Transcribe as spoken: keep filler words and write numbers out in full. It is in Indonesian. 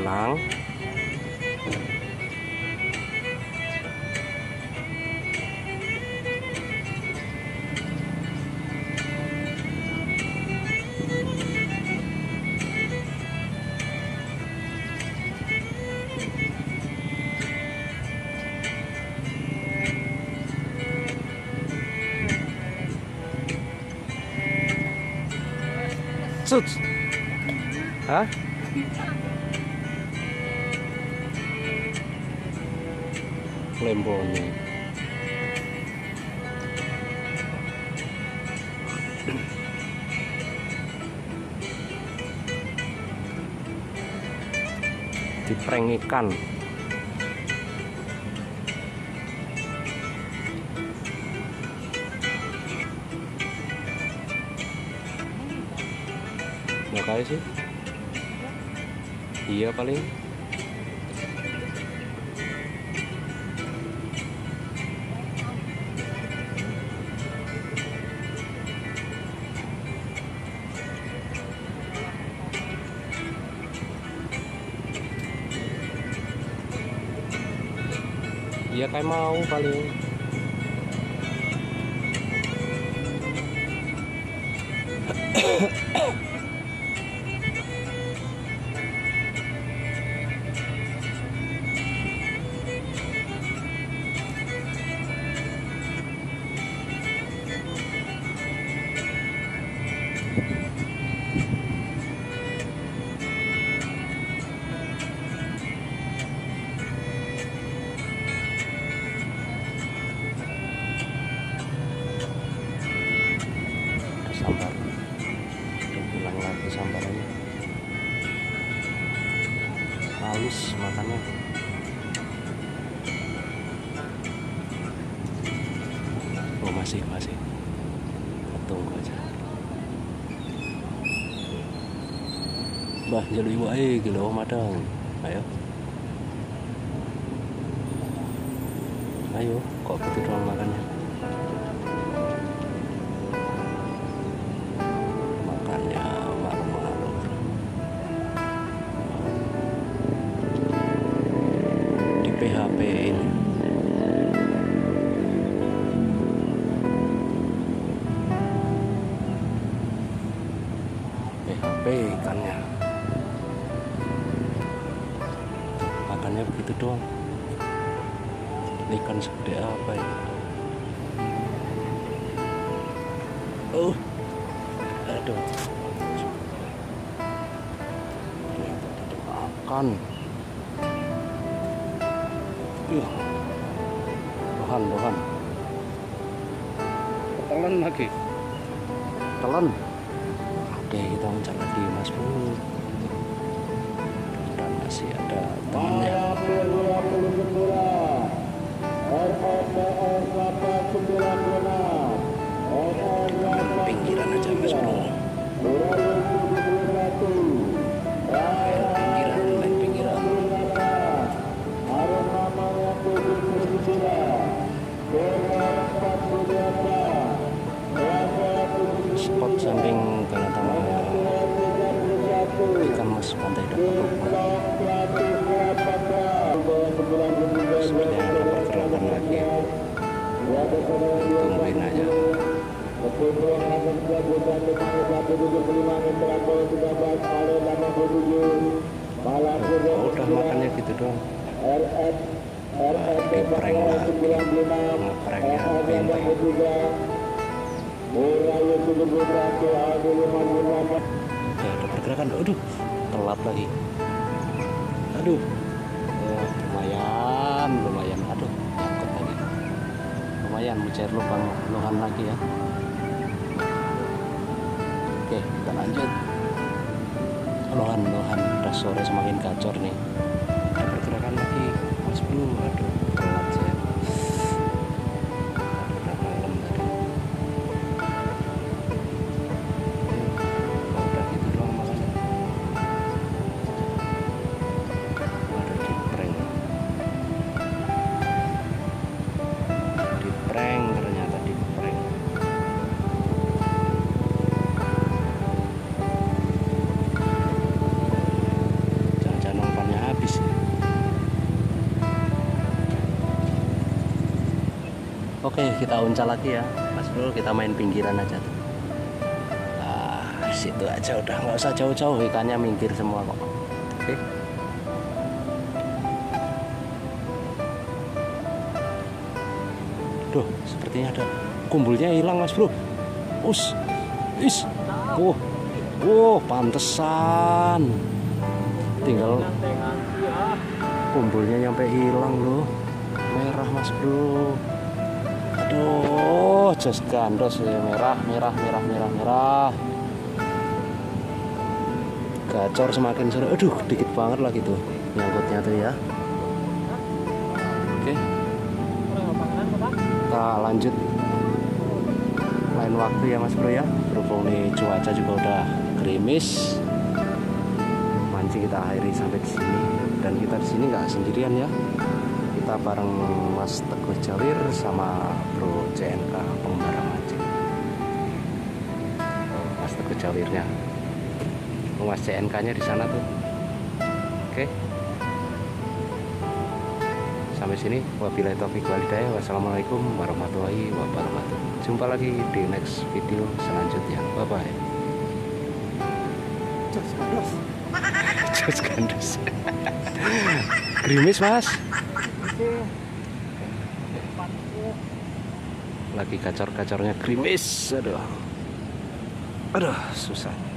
hilang. Cut. Hah? Lembonnya. Diprank ikan. Nggak kayak sih? Iya paling. Iya kayak mau paling. Sambar, hilang lagi sambarannya. Halus makannya. Oh masih masih. Tunggu aja. Bah jadi ibu air gitu madang. Ayo. Ayo, kok begitu doang makannya? P H P ini P H P ikannya, makannya begitu doang. Ikan segede apa ya? Oh, aduh, ternyata tidak makan. Uh, dohan, dohan. Telan lagi. Telan. Oke, kita mencari lagi Mas Bro. Dan masih ada temannya. Pinggiran aja Mas Bro. Spot samping Galatama ikan mas pantai dapat rumah. Sepertinya ada pergerakan lagi. Tungguin aja. Oh, udah makannya gitu doang. Di prank lagi. Ngepranknya pintar. Oke, ada pergerakan. Aduh, telat lagi. Aduh, oh, lumayan, lumayan. Aduh, nyangkut lagi. Lumayan, mencari lubang lohan lagi ya. Oke, kita lanjut. Lohan, lohan. Udah sore semakin gacor nih. Ada pergerakan lagi. Mas Bro, aduh, telat saya. Umpannya Oke, kita uncal lagi ya Mas Bro, kita main pinggiran aja tuh. Nah, situ aja udah, nggak usah jauh-jauh, ikannya minggir semua kok. Oke. Duh, sepertinya ada kumbulnya hilang Mas Bro. Us, is, oh, oh, pantesan. Tinggal kumbulnya nyampe hilang loh. Merah Mas Bro. Aduh, jos gandos ya, merah, merah, merah, merah, merah. Gacor semakin sore. Aduh, dikit banget lagi tuh nyangkutnya tuh ya. Oke. Kita lanjut lain waktu ya Mas Bro ya. Berhubung nih cuaca juga udah gerimis. Mancing kita akhiri sampai di sini, dan kita di sini nggak sendirian ya. Kita bareng Mas Teguh Jawir sama Bro C N K pengembara mancing. Mas Teguh Jawirnya, Mas C N K-nya di sana tuh. Oke. Sampai sini, wabillahi taufiq wal hidayah. Wassalamualaikum warahmatullahi wabarakatuh. Jumpa lagi di next video selanjutnya. Bye bye. Jos gandos. Jos gandos. Gerimis Mas. Lagi gacor-gacornya gerimis. Aduh. Aduh, susah.